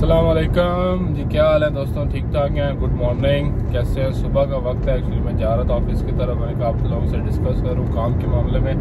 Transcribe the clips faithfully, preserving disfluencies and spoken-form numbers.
अस्सलाम वालेकुम जी, क्या हाल है दोस्तों? ठीक ठाक हैं? Good morning. कैसे हैं? सुबह का वक्त है। एक्चुअली मैं जा रहा था ऑफिस की तरफ। मैंने कहा आप लोगों से डिस्कस करूं काम के मामले में।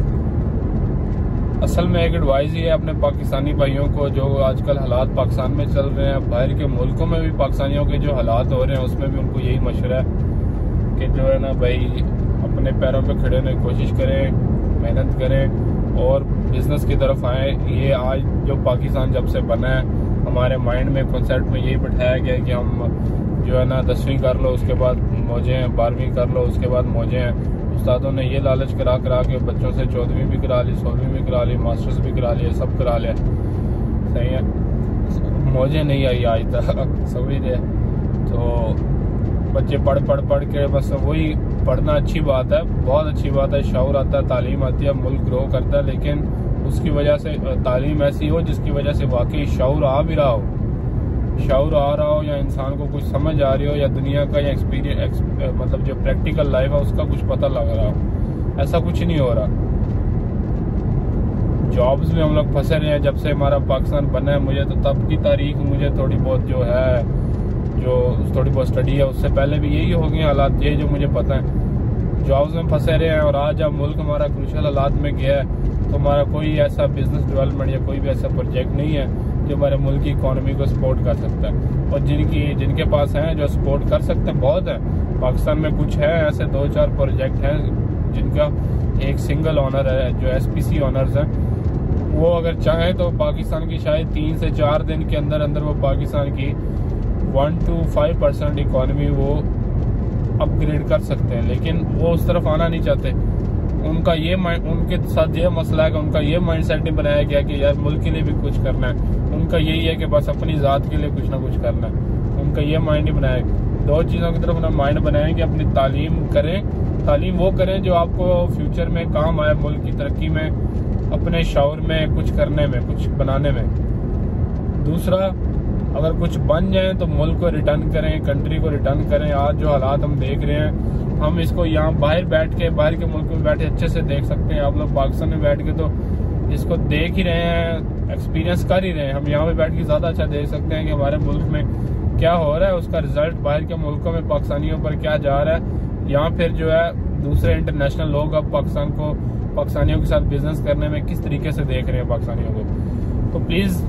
असल में एक एडवाइस ही है अपने पाकिस्तानी भाइयों को, जो आजकल हालात पाकिस्तान में चल रहे हैं, बाहर के मुल्कों में भी पाकिस्तानियों के जो हालात हो रहे हैं उसमें भी उनको यही मशवरा है कि जो है ना भाई, अपने पैरों पर खड़े होने की कोशिश करें, मेहनत करें और बिजनेस की तरफ आए। ये आज जो पाकिस्तान जब से बना है, हमारे माइंड में कॉन्सेप्ट में यही बैठाया गया है कि हम जो है ना दसवीं कर लो, उसके बाद मौजे हैं, बारहवीं कर लो, उसके बाद मौजे हैं। उस्तादों ने ये लालच करा करा के बच्चों से चौदहवीं भी करा ली, सोलहवीं भी करा ली, मास्टर्स भी करा लिए, सब करा लिया। सही है, मौजे नहीं आई आज तक, समझ रहे। तो बच्चे पढ़ पढ़ पढ़ के बस वही पढ़ना अच्छी बात है, बहुत अच्छी बात है, शऊर आता है, तालीम आती है, मुल्क ग्रो करता है, लेकिन उसकी वजह से तालीम ऐसी हो जिसकी वजह से वाकई शऊर आ भी रहा हो, शऊर आ रहा हो, या इंसान को कुछ समझ आ रही हो, या दुनिया का या एक्सपीरियंस मतलब जो प्रैक्टिकल लाइफ है उसका कुछ पता लग रहा हो। ऐसा कुछ नहीं हो रहा। जॉब्स में हम लोग फंसे रहे हैं जब से हमारा पाकिस्तान बना है। मुझे तो तब की तारीख, मुझे थोड़ी बहुत जो है, जो थोड़ी बहुत स्टडी है, उससे पहले भी यही हो गए हालात, ये जो मुझे पता है। जॉब्स में फंसे रहे हैं और आज जब मुल्क हमारा क्रूशल हालात में गया है तो हमारा कोई ऐसा बिजनेस डेवलपमेंट या कोई भी ऐसा प्रोजेक्ट नहीं है जो हमारे मुल्क की इकोनॉमी को सपोर्ट कर सकता है। और जिनकी जिनके पास हैं जो सपोर्ट कर सकते हैं बहुत है। पाकिस्तान में कुछ है ऐसे दो चार प्रोजेक्ट हैं जिनका एक सिंगल ऑनर है, जो एस पी सी ऑनर्स हैं। वो अगर चाहें तो पाकिस्तान की शायद तीन से चार दिन के अंदर अंदर वो पाकिस्तान की one two five percent economy वो अपग्रेड कर सकते हैं, लेकिन वो उस तरफ आना नहीं चाहते। उनका ये उनके साथ ये मसला है कि उनका ये माइंडसेट नहीं बनाया गया कि यार मुल्क के लिए भी कुछ करना है। उनका यही है कि बस अपनी ज़ात के लिए कुछ ना कुछ करना है। उनका ये माइंड नहीं बनाया। दो चीज़ों की तरफ अपना माइंड बनाएं कि अपनी तालीम करें, तालीम वो करें जो आपको फ्यूचर में काम आए, मुल्क की तरक्की में, अपने शौर में, कुछ करने में, कुछ बनाने में। दूसरा, अगर कुछ बन जाए तो मुल्क को रिटर्न करें, कंट्री को रिटर्न करें। आज जो हालात हम देख रहे हैं, हम इसको यहाँ बाहर बैठ के, बाहर के मुल्क में बैठे अच्छे से देख सकते हैं। आप लोग पाकिस्तान में बैठ के तो इसको देख ही रहे हैं, एक्सपीरियंस कर ही रहे हैं। हम यहाँ पे बैठ के ज़्यादा अच्छा देख सकते हैं कि हमारे मुल्क में क्या हो रहा है, उसका रिजल्ट बाहर के मुल्कों में पाकिस्तानियों पर क्या जा रहा है। यहाँ फिर जो है दूसरे इंटरनेशनल लोग अब पाकिस्तान को, पाकिस्तानियों के साथ बिजनेस करने में किस तरीके से देख रहे हैं पाकिस्तानियों को। तो प्लीज़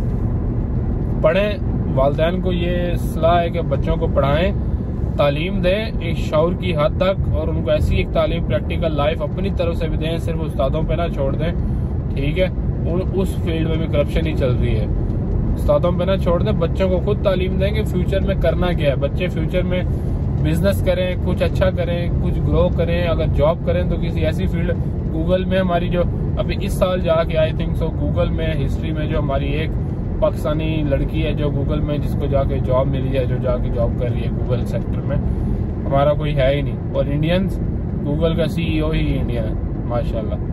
पढ़ें। वालिदैन को ये सलाह है कि बच्चों को पढ़ाएं, तालीम दें एक शऊर की हद तक, और उनको ऐसी एक तालीम प्रैक्टिकल लाइफ अपनी तरफ से भी दें, सिर्फ उस्तादों पे ना छोड़ दें। ठीक है, उन उस फील्ड में भी करप्शन ही चल रही है। उस्तादों पे ना छोड़ दें, बच्चों को खुद तालीम दें कि फ्यूचर में करना क्या है। बच्चे फ्यूचर में बिजनेस करें, कुछ अच्छा करें, कुछ ग्रो करें। अगर जॉब करें तो किसी ऐसी फील्ड, गूगल में हमारी जो अभी इस साल जाके आई थिंक सो गूगल में हिस्ट्री में जो हमारी एक पाकिस्तानी लड़की है जो गूगल में, जिसको जाके जॉब मिली है, जो जाके जॉब कर रही है गूगल सेक्टर में, हमारा कोई है ही नहीं। और इंडियंस, गूगल का सीईओ ही इंडियन है माशाल्लाह।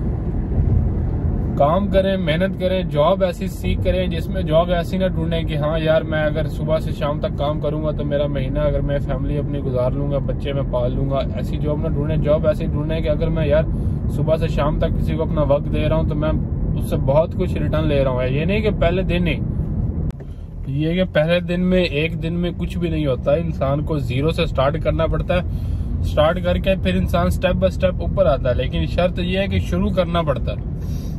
काम करें, मेहनत करें, जॉब ऐसी सीख करें जिसमें जॉब ऐसी ना ढूंढें कि हाँ यार मैं अगर सुबह से शाम तक काम करूंगा तो मेरा महीना, अगर मैं फैमिली अपनी गुजार लूंगा, बच्चे मैं पाल लूंगा। ऐसी जॉब ना ढूंढें। जॉब ऐसी ढूंढें कि अगर मैं यार सुबह से शाम तक किसी को अपना वक्त दे रहा हूँ तो मैं उससे बहुत कुछ रिटर्न ले रहा हूँ। ये नहीं कि पहले दिन ही, ये कि पहले दिन में, एक दिन में कुछ भी नहीं होता है। इंसान को जीरो से स्टार्ट करना पड़ता है। स्टार्ट करके फिर इंसान स्टेप बाय स्टेप ऊपर आता है, लेकिन शर्त ये है कि शुरू करना पड़ता है।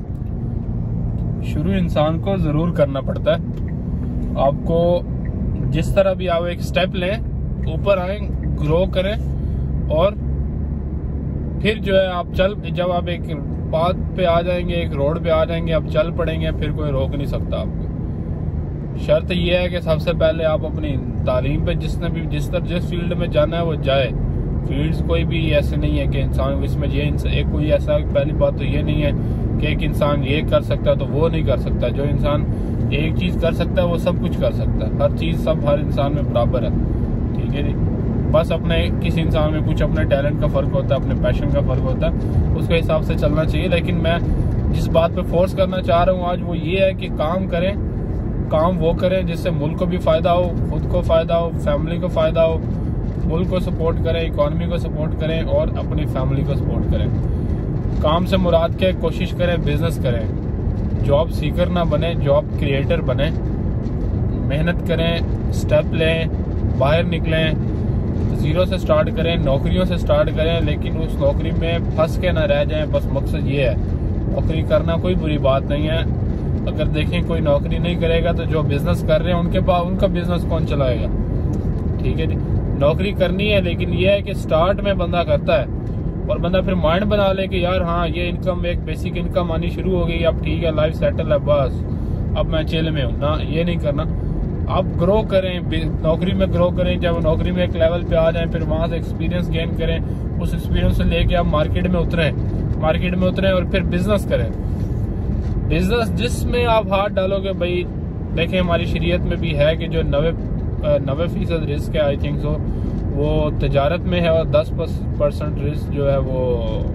शुरू इंसान को जरूर करना पड़ता है। आपको जिस तरह भी आप एक स्टेप लें, ऊपर आए, ग्रो करें, और फिर जो है आप चल, जब आप एक पाथ पे आ जाएंगे, एक रोड पे आ जाएंगे, आप चल पड़ेंगे, फिर कोई रोक नहीं सकता आपको। शर्त यह है कि सबसे पहले आप अपनी तालीम पे, जिसने भी जिस तरह जिस फील्ड में जाना है वो जाए। फील्ड्स कोई भी ऐसे नहीं है कि इंसान इसमें ये एक कोई ऐसा, पहली बात तो ये नहीं है कि एक इंसान ये कर सकता है तो वो नहीं कर सकता। जो इंसान एक चीज कर सकता है वो सब कुछ कर सकता है। हर चीज सब हर इंसान में बराबर है। ठीक है जी, बस अपने किसी इंसान में कुछ अपने टैलेंट का फर्क होता है, अपने पैशन का फर्क होता है, उसके हिसाब से चलना चाहिए। लेकिन मैं जिस बात पे फोर्स करना चाह रहा हूँ आज वो ये है कि काम करें, काम वो करें जिससे मुल्क को भी फायदा हो, खुद को फायदा हो, फैमिली को फायदा हो। मुल्क को सपोर्ट करें, इकोनॉमी को सपोर्ट करें और अपनी फैमिली को सपोर्ट करें। काम से मुराद के कोशिश करें, बिजनेस करें, जॉब सीकर ना बने, जॉब क्रिएटर बने। मेहनत करें, स्टेप लें, बाहर निकलें, जीरो से स्टार्ट करें, नौकरियों से स्टार्ट करें, लेकिन उस नौकरी में फंस के ना रह जाएं। बस मकसद ये है, नौकरी करना कोई बुरी बात नहीं है। अगर देखें कोई नौकरी नहीं करेगा तो जो बिजनेस कर रहे हैं उनके पास उनका बिजनेस कौन चलाएगा? ठीक है जी, नौकरी करनी है, लेकिन ये है कि स्टार्ट में बंदा करता है और बंदा फिर माइंड बना ले कि यार हाँ ये इनकम, एक बेसिक इनकम आनी शुरू हो गई, अब ठीक है, लाइफ सेटल है, बस अब मैं चिल में हूँ ना। ये नहीं करना, आप ग्रो करें, नौकरी में ग्रो करें। जब नौकरी में एक लेवल पे आ जाएं, फिर वहां से एक्सपीरियंस गेन करें, उस एक्सपीरियंस से लेके आप मार्केट में उतरें मार्केट में उतरें और फिर बिजनेस करें। बिजनेस जिसमें आप हाथ डालोगे, भाई देखें हमारी शरीयत में भी है कि जो नब्बे नब्बे फीसद रिस्क है, आई थिंक सो, वो तजारत में है, और दस परसेंट रिस्क जो है वो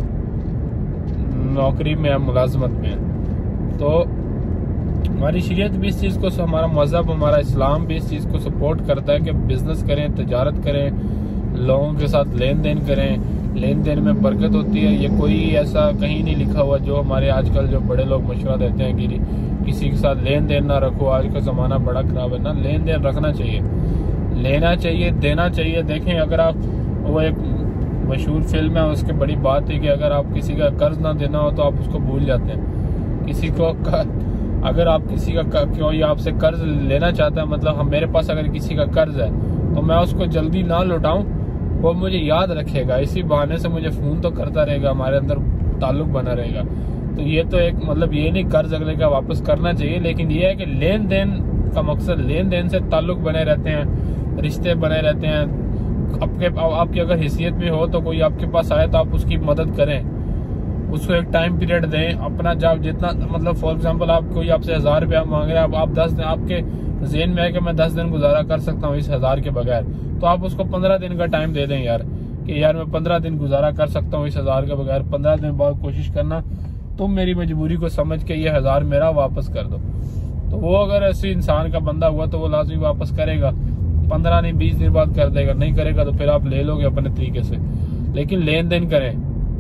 नौकरी में है, मुलाजमत में है। तो हमारी शरीयत भी इस चीज़ को, हमारा मजहब, हमारा इस्लाम भी इस चीज़ को सपोर्ट करता है कि बिजनेस करें, तजारत करें, लोगों के साथ लेन देन करें। लेन देन में बरकत होती है। ये कोई ऐसा कहीं नहीं लिखा हुआ जो हमारे आजकल जो बड़े लोग मशवरा देते हैं कि किसी के साथ लेन देन ना रखो, आज का ज़माना बड़ा ख़राब है। ना, लेन देन रखना चाहिए, लेना चाहिए, देना चाहिए। देखें, अगर आप, वो एक मशहूर फिल्म है, उसकी बड़ी बात है कि अगर आप किसी का कर्ज ना देना हो तो आप उसको भूल जाते हैं। किसी को अगर आप किसी का कोई आपसे कर्ज लेना चाहता है, मतलब हम, मेरे पास अगर किसी का कर्ज है तो मैं उसको जल्दी ना लौटाऊं, वो मुझे याद रखेगा, इसी बहाने से मुझे फोन तो करता रहेगा, हमारे अंदर ताल्लुक बना रहेगा। तो ये तो एक, मतलब ये नहीं कर्ज अगले का वापस करना चाहिए, लेकिन ये है कि लेन देन का मकसद, लेन देन से ताल्लुक बने रहते हैं, रिश्ते बने रहते हैं। आपके आपकी अगर हैसियत में हो तो कोई आपके पास आए तो आप उसकी मदद करें, उसको एक टाइम पीरियड दें अपना। जब जितना, मतलब फॉर एग्जांपल आप, कोई आपसे हजार रुपया मांग रहे हैं, आप, आप दस दिन, आपके ज़हन में है कि मैं दस दिन गुजारा कर सकता हूँ इस हजार के बगैर, तो आप उसको पंद्रह दिन का टाइम दे दें यार, कि यार मैं पंद्रह दिन गुजारा कर सकता हूँ इस हजार के बगैर। पंद्रह दिन बाद कोशिश करना तुम मेरी मजबूरी को समझ के ये हजार मेरा वापस कर दो। तो वो अगर ऐसे इंसान का बंदा हुआ तो वो लाजमी वापस करेगा, पंद्रह नहीं बीस दिन बाद कर देगा। नहीं करेगा तो फिर आप ले लोगे अपने तरीके से, लेकिन लेन देन करें।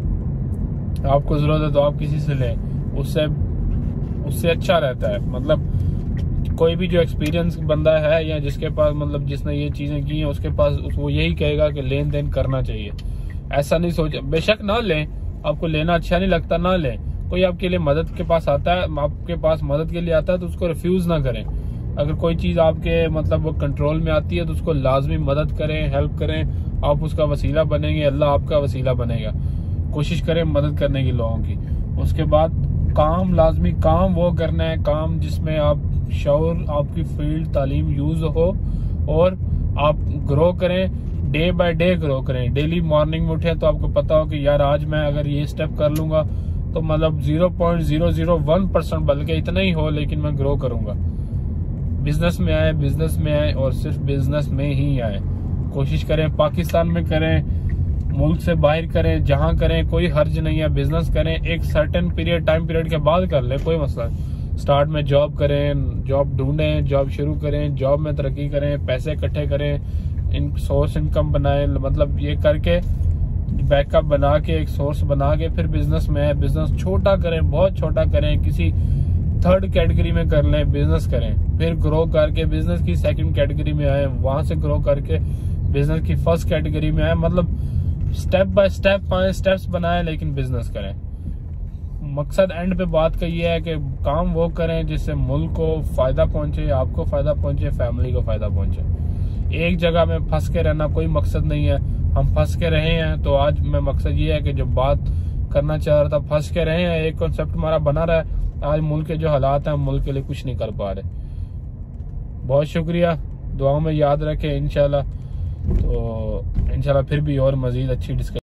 आपको जरूरत है तो आप किसी से लें, उससे उससे अच्छा रहता है। मतलब कोई भी जो एक्सपीरियंस बंदा है या जिसके पास, मतलब जिसने ये चीजें की हैं, उसके पास वो यही कहेगा कि लेन देन करना चाहिए। ऐसा नहीं सोच, बेशक ना लें, आपको लेना अच्छा नहीं लगता ना लें। कोई आपके लिए मदद के पास आता है, आपके पास मदद के लिए आता है तो उसको रिफ्यूज ना करें। अगर कोई चीज आपके, मतलब वो कंट्रोल में आती है तो उसको लाजमी मदद करें, हेल्प करें। आप उसका वसीला बनेंगे, अल्लाह आपका वसीला बनेगा। कोशिश करें मदद करने की लोगों की। उसके बाद काम, लाजमी काम वो करना है, काम जिसमें आप शौर, आपकी फील्ड तालीम यूज हो और आप ग्रो करें, डे बाय डे ग्रो करें। डेली मॉर्निंग में उठे तो आपको पता हो कि यार आज मैं अगर ये स्टेप कर लूंगा तो मतलब zero point zero zero one percent, बल्कि इतना ही हो, लेकिन मैं ग्रो करूंगा। बिजनेस में आए, बिजनेस में आए और सिर्फ बिजनेस में ही आए। कोशिश करें पाकिस्तान में करें, मुल्क से बाहर करें, जहां करें, कोई हर्ज नहीं है। बिजनेस करें, एक सर्टेन पीरियड, टाइम पीरियड के बाद कर ले, कोई मसला नहीं। स्टार्ट में जॉब करें, जॉब ढूंढें, जॉब शुरू करें, जॉब में तरक्की करें, पैसे इकट्ठे करें, इन सोर्स इनकम बनाएं। मतलब ये करके बैकअप बना के, एक सोर्स बना के फिर बिजनेस में है। बिजनेस छोटा करें, बहुत छोटा करें, किसी थर्ड कैटेगरी में कर लें, बिजनेस करें, फिर ग्रो करके बिजनेस की सेकंड कैटेगरी में आए, वहां से ग्रो करके बिजनेस की फर्स्ट कैटेगरी में आए। मतलब स्टेप बाय स्टेप पाए, स्टेप्स बनाएं, लेकिन बिजनेस करें। मकसद एंड पे बात का ये है कि काम वो करें जिससे मुल्क को फायदा पहुंचे, आपको फायदा पहुंचे, फैमिली को फायदा पहुंचे। एक जगह में फंस के रहना कोई मकसद नहीं है। हम फंस के रहे हैं तो आज में मकसद ये है कि जो बात करना चाह रहा था, फंस के रहे हैं, एक कॉन्सेप्ट हमारा बना रहा है। आज मुल्क के जो हालात हैं, हम मुल्क के लिए कुछ नहीं कर पा रहे। बहुत शुक्रिया, दुआओं में याद रखें इंशाल्लाह। तो इंशाल्लाह फिर भी और मजीद अच्छी डिस्कशन